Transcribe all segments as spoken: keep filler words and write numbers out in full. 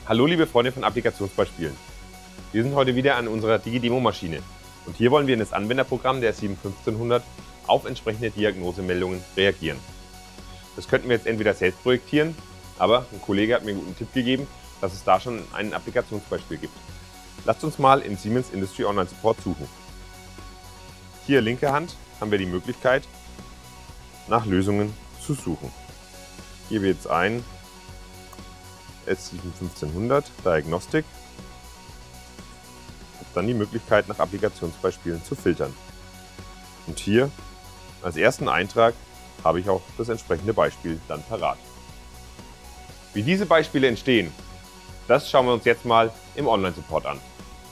Hallo liebe Freunde von Applikationsbeispielen. Wir sind heute wieder an unserer Digi-Demo-Maschine und hier wollen wir in das Anwenderprogramm der sieben fünfzehnhundert auf entsprechende Diagnosemeldungen reagieren. Das könnten wir jetzt entweder selbst projektieren, aber ein Kollege hat mir einen guten Tipp gegeben, dass es da schon ein Applikationsbeispiel gibt. Lasst uns mal in Siemens Industry Online Support suchen. Hier linke Hand haben wir die Möglichkeit, nach Lösungen zu suchen. Hier wird jetzt ein S sieben fünfzehnhundert Diagnostik. Habe dann die Möglichkeit, nach Applikationsbeispielen zu filtern. Und hier als ersten Eintrag habe ich auch das entsprechende Beispiel dann parat. Wie diese Beispiele entstehen, das schauen wir uns jetzt mal im Online-Support an.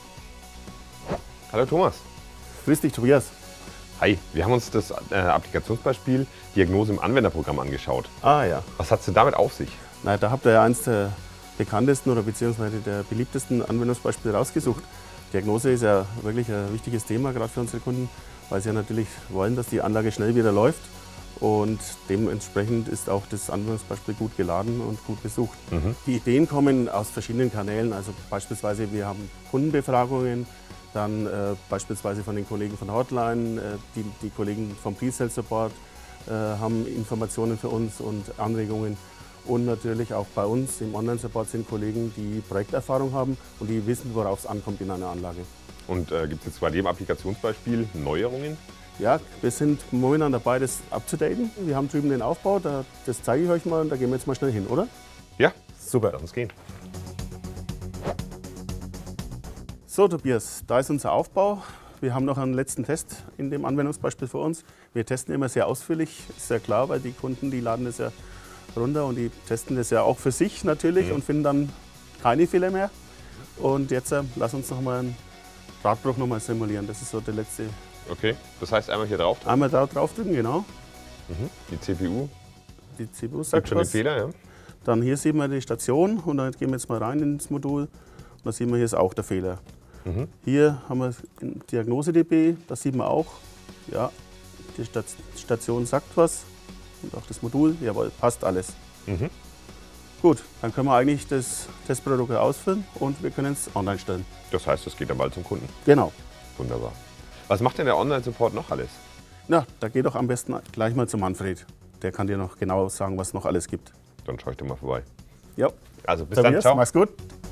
Hallo Thomas. Grüß dich, Tobias. Hi, wir haben uns das äh, Applikationsbeispiel Diagnose im Anwenderprogramm angeschaut. Ah ja. Was hat es denn damit auf sich? Na, da habt ihr ja eins der bekanntesten oder beziehungsweise der beliebtesten Anwendungsbeispiele rausgesucht. Diagnose ist ja wirklich ein wichtiges Thema, gerade für unsere Kunden, weil sie ja natürlich wollen, dass die Anlage schnell wieder läuft. Und dementsprechend ist auch das Anwendungsbeispiel gut geladen und gut besucht. Mhm. Die Ideen kommen aus verschiedenen Kanälen. Also beispielsweise wir haben Kundenbefragungen, dann äh, beispielsweise von den Kollegen von der Hotline, äh, die, die Kollegen vom Pre-Sale Support äh, haben Informationen für uns und Anregungen. Und natürlich auch bei uns im Online-Support sind Kollegen, die Projekterfahrung haben und die wissen, worauf es ankommt in einer Anlage. Und äh, gibt es jetzt bei dem Applikationsbeispiel Neuerungen? Ja, wir sind momentan dabei, das abzudaten. Wir haben drüben den Aufbau, da, das zeige ich euch mal und da gehen wir jetzt mal schnell hin, oder? Ja, super, lass uns gehen. So Tobias, da ist unser Aufbau. Wir haben noch einen letzten Test in dem Anwendungsbeispiel für uns. Wir testen immer sehr ausführlich, ist ja klar, weil die Kunden, die laden das ja runter und die testen das ja auch für sich natürlich mhm. und finden dann keine Fehler mehr. Und jetzt äh, lass uns noch mal einen Drahtbruch noch mal simulieren. Das ist so der letzte. Okay, das heißt einmal hier drauf drücken? Einmal da drauf drücken, genau. Mhm. Die C P U? Die C P U sagt schon was. Den Fehler, ja. Dann hier sehen wir die Station und dann gehen wir jetzt mal rein ins Modul. Und da sehen wir, hier ist auch der Fehler. Mhm. Hier haben wir Diagnose-D B, da sieht man auch, ja, die Station sagt was. Und auch das Modul, jawohl, passt alles. Mhm. Gut, dann können wir eigentlich das Testprotokoll ausführen und wir können es online stellen. Das heißt, es geht dann bald zum Kunden? Genau. Wunderbar. Was macht denn der Online-Support noch alles? Na, da geht doch am besten gleich mal zu Manfred. Der kann dir noch genau sagen, was noch alles gibt. Dann schaue ich dir mal vorbei. Ja. Also bis Tobias, dann, ciao. Mach's gut.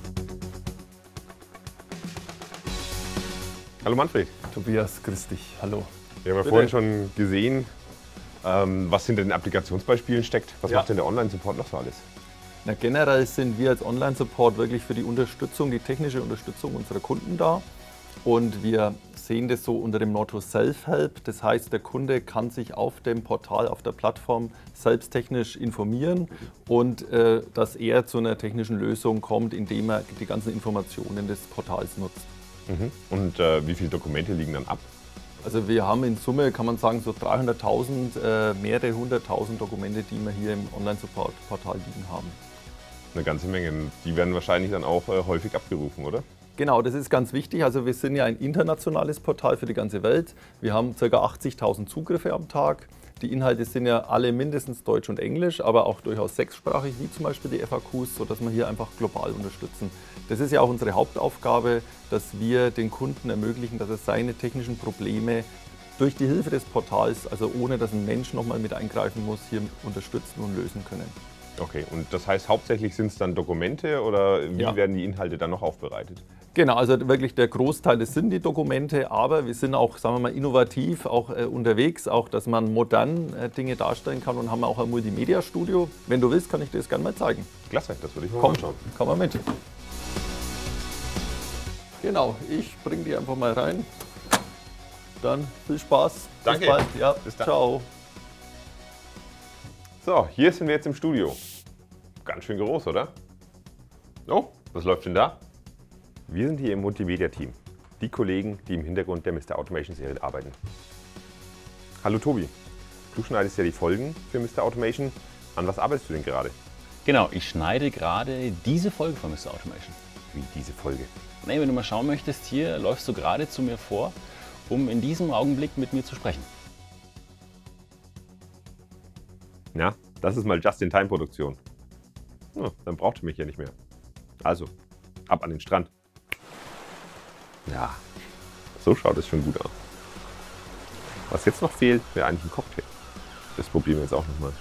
Hallo Manfred. Tobias, grüß dich. Hallo. Wir haben ja vorhin schon gesehen, ähm, was hinter den Applikationsbeispielen steckt. Was ja. macht denn der Online-Support noch so alles? Na, generell sind wir als Online-Support wirklich für die Unterstützung, die technische Unterstützung unserer Kunden da. Und wir sehen das so unter dem Motto Self-Help. Das heißt, der Kunde kann sich auf dem Portal, auf der Plattform selbsttechnisch informieren und äh, dass er zu einer technischen Lösung kommt, indem er die ganzen Informationen des Portals nutzt. Mhm. Und äh, wie viele Dokumente liegen dann ab? Also wir haben in Summe, kann man sagen, so dreihunderttausend, äh, mehrere hunderttausend Dokumente, die wir hier im Online-Support-Portal liegen haben. Eine ganze Menge. Die werden wahrscheinlich dann auch äh, häufig abgerufen, oder? Genau, das ist ganz wichtig. Also wir sind ja ein internationales Portal für die ganze Welt. Wir haben ca. achtzigtausend Zugriffe am Tag. Die Inhalte sind ja alle mindestens Deutsch und Englisch, aber auch durchaus sechssprachig, wie zum Beispiel die F A Qs, sodass wir hier einfach global unterstützen. Das ist ja auch unsere Hauptaufgabe, dass wir den Kunden ermöglichen, dass er seine technischen Probleme durch die Hilfe des Portals, also ohne dass ein Mensch nochmal mit eingreifen muss, hier unterstützen und lösen können. Okay, und das heißt hauptsächlich sind es dann Dokumente oder wie ja. werden die Inhalte dann noch aufbereitet? Genau, also wirklich der Großteil, das sind die Dokumente, aber wir sind auch, sagen wir mal, innovativ auch äh, unterwegs, auch dass man modern äh, Dinge darstellen kann und haben auch ein Multimedia-Studio. Wenn du willst, kann ich dir das gerne mal zeigen. Klasse, das würde ich mal Komm, anschauen. Komm mal mit. Genau, ich bringe die einfach mal rein. Dann viel Spaß. Danke. Bis bald. Ja, bis dann. Ciao. So, hier sind wir jetzt im Studio. Ganz schön groß, oder? Oh, was läuft denn da? Wir sind hier im Multimedia-Team. Die Kollegen, die im Hintergrund der Mister Automation-Serie arbeiten. Hallo Tobi, du schneidest ja die Folgen für Mister Automation. An was arbeitest du denn gerade? Genau, ich schneide gerade diese Folge von Mister Automation. Wie diese Folge? Nee, wenn du mal schauen möchtest, hier läufst du gerade zu mir vor, um in diesem Augenblick mit mir zu sprechen. Ja, das ist mal Just-in-Time-Produktion. Hm, dann braucht ihr mich ja nicht mehr. Also, ab an den Strand. Ja, so schaut es schon gut aus. Was jetzt noch fehlt, wäre eigentlich ein Cocktail. Das probieren wir jetzt auch nochmal.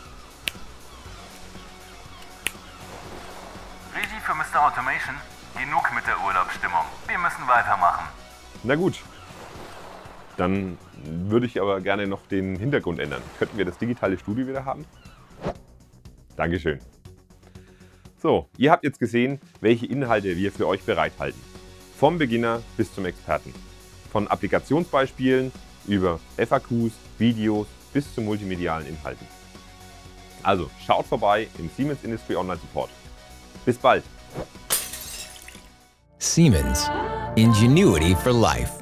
Regie für Mister Automation. Genug mit der Urlaubsstimmung. Wir müssen weitermachen. Na gut. Dann würde ich aber gerne noch den Hintergrund ändern. Könnten wir das digitale Studio wieder haben? Dankeschön. So, ihr habt jetzt gesehen, welche Inhalte wir für euch bereithalten. Vom Beginner bis zum Experten. Von Applikationsbeispielen über F A Qs, Videos bis zu multimedialen Inhalten. Also schaut vorbei im Siemens Industry Online Support. Bis bald! Siemens. Ingenuity for life.